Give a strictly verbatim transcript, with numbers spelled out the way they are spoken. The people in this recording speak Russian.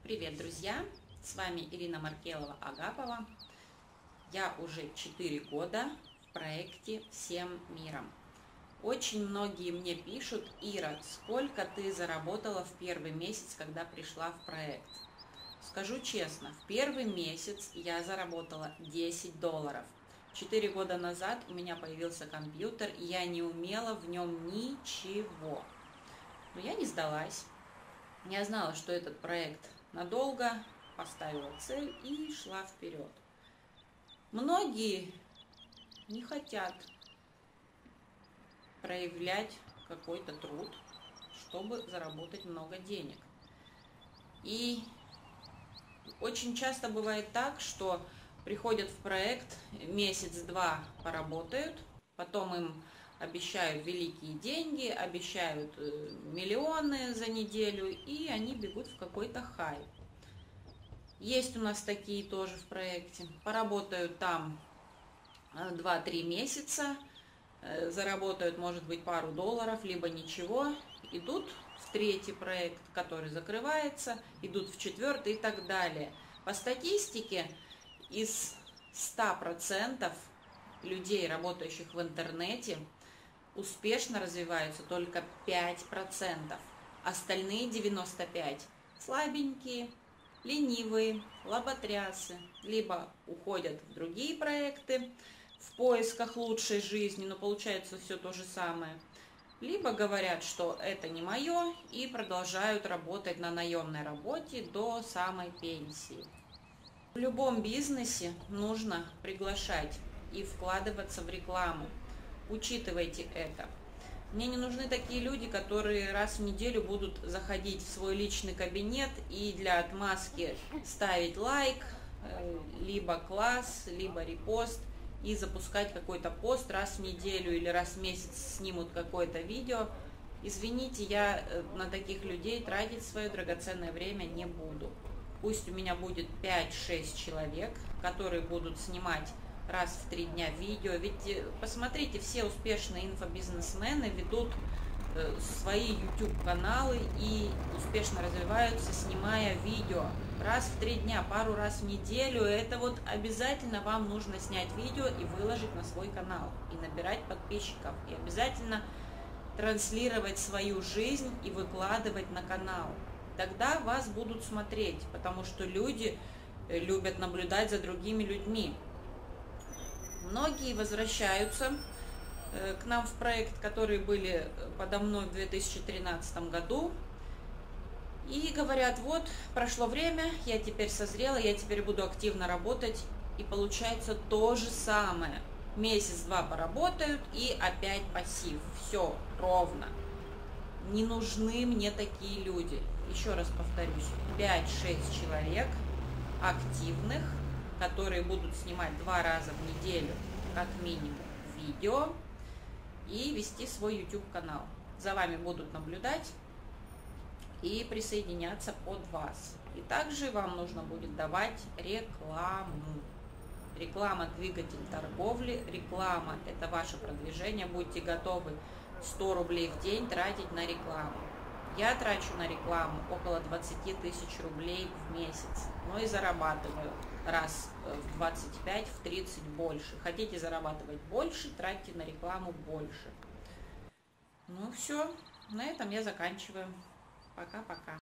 Привет, друзья! С вами Ирина Маркелова-Агапова. Я уже четыре года в проекте «Всем миром». Очень многие мне пишут: Ира, сколько ты заработала в первый месяц, когда пришла в проект? Скажу честно, в первый месяц я заработала десять долларов. Четыре года назад у меня появился компьютер, и я не умела в нем ничего. Но я не сдалась. Я знала, что этот проект надолго, поставила цель и шла вперед. Многие не хотят проявлять какой-то труд, чтобы заработать много денег. И очень часто бывает так, что приходят в проект, месяц-два поработают, потом им обещают великие деньги, обещают миллионы за неделю, и они бегут в какой-то хайп. Есть у нас такие тоже в проекте. Поработают там два-три месяца, заработают, может быть, пару долларов, либо ничего, идут в третий проект, который закрывается, идут в четвертый и так далее. По статистике, из ста процентов людей, работающих в интернете, успешно развиваются только пять процентов. Остальные девяносто пять процентов слабенькие, ленивые, лоботрясы, либо уходят в другие проекты в поисках лучшей жизни, но получается все то же самое, либо говорят, что это не мое, и продолжают работать на наемной работе до самой пенсии. В любом бизнесе нужно приглашать и вкладываться в рекламу. Учитывайте это. Мне не нужны такие люди, которые раз в неделю будут заходить в свой личный кабинет и для отмазки ставить лайк, либо класс, либо репост, и запускать какой-то пост раз в неделю или раз в месяц снимут какое-то видео. Извините, я на таких людей тратить свое драгоценное время не буду. Пусть у меня будет пять-шесть человек, которые будут снимать раз в три дня видео. Ведь посмотрите, все успешные инфобизнесмены ведут свои YouTube-каналы и успешно развиваются, снимая видео раз в три дня, пару раз в неделю. Это вот обязательно вам нужно снять видео и выложить на свой канал, и набирать подписчиков, и обязательно транслировать свою жизнь и выкладывать на канал. Тогда вас будут смотреть, потому что люди любят наблюдать за другими людьми. Многие возвращаются к нам в проект, которые были подо мной в две тысячи тринадцатом году, и говорят: вот, прошло время, я теперь созрела, я теперь буду активно работать. И получается то же самое. Месяц-два поработают, и опять пассив. Все ровно. Не нужны мне такие люди. Еще раз повторюсь, пять-шесть человек активных, которые будут снимать два раза в неделю, как минимум, видео, и вести свой YouTube канал. За вами будут наблюдать и присоединяться под вас. И также вам нужно будет давать рекламу. Реклама – двигатель торговли. Реклама – это ваше продвижение. Будьте готовы сто рублей в день тратить на рекламу. Я трачу на рекламу около двадцати тысяч рублей в месяц, но и зарабатываю раз в двадцать пять, в тридцать больше. Хотите зарабатывать больше, тратьте на рекламу больше. Ну все, на этом я заканчиваю. Пока-пока.